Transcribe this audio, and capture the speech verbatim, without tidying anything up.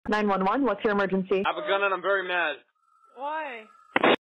nine one one, what's your emergency? I have a gun and I'm very mad. Why?